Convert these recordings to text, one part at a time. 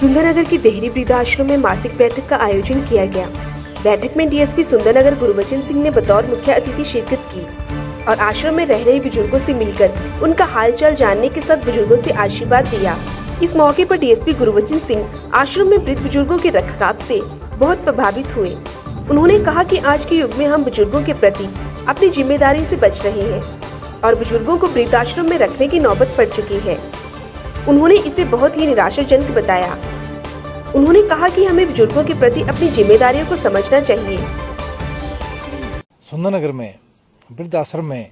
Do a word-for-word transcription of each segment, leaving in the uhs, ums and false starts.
सुंदरनगर की देहरी वृद्धाश्रम में मासिक बैठक का आयोजन किया गया। बैठक में डीएसपी सुंदरनगर गुरबचन सिंह ने बतौर मुख्य अतिथि शिरकत की और आश्रम में रह रहे बुजुर्गों से मिलकर उनका हालचाल जानने के साथ बुजुर्गों से आशीर्वाद दिया। इस मौके पर डीएसपी गुरबचन सिंह आश्रम में वृद्ध बुजुर्गों के रखरखाव से बहुत प्रभावित हुए। उन्होंने कहा कि आज के युग में हम बुजुर्गों के प्रति अपनी जिम्मेदारी से बच रहे हैं और बुजुर्गों को वृद्धाश्रम में रखने की नौबत पड़ चुकी है। उन्होंने इसे बहुत ही निराशाजनक बताया। उन्होंने कहा कि हमें बुजुर्गों के प्रति अपनी जिम्मेदारियों को समझना चाहिए। सुंदरनगर में वृद्धाश्रम में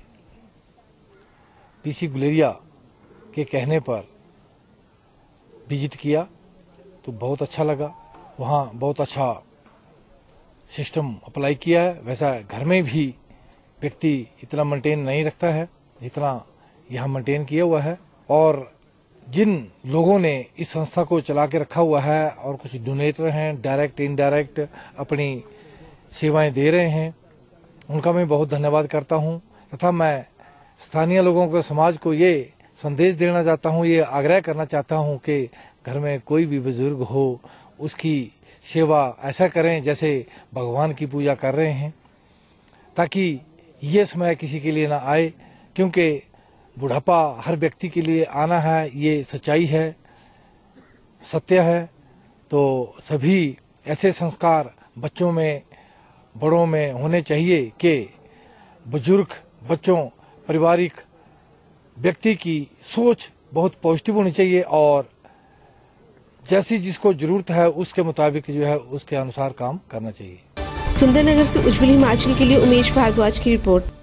पीसी गुलेरिया के कहने पर विजिट किया तो बहुत अच्छा लगा। वहाँ बहुत अच्छा सिस्टम अप्लाई किया है। वैसा घर में भी व्यक्ति इतना मेंटेन नहीं रखता है जितना यहाँ मेंटेन किया हुआ है। और जिन लोगों ने इस संस्था को चला के रखा हुआ है और कुछ डोनेटर हैं, डायरेक्ट इनडायरेक्ट अपनी सेवाएं दे रहे हैं, उनका मैं बहुत धन्यवाद करता हूं। तथा मैं स्थानीय लोगों को, समाज को ये संदेश देना चाहता हूं, ये आग्रह करना चाहता हूं कि घर में कोई भी बुजुर्ग हो उसकी सेवा ऐसा करें जैसे भगवान की पूजा कर रहे हैं, ताकि ये समय किसी के लिए ना आए। क्योंकि बुढ़ापा हर व्यक्ति के लिए आना है, ये सच्चाई है, सत्य है। तो सभी ऐसे संस्कार बच्चों में, बड़ों में होने चाहिए कि बुजुर्ग, बच्चों, पारिवारिक व्यक्ति की सोच बहुत पॉजिटिव होनी चाहिए और जैसी जिसको जरूरत है उसके मुताबिक जो है उसके अनुसार काम करना चाहिए। सुंदरनगर से उज्ज्वल हिमाचल के लिए उमेश भारद्वाज की रिपोर्ट।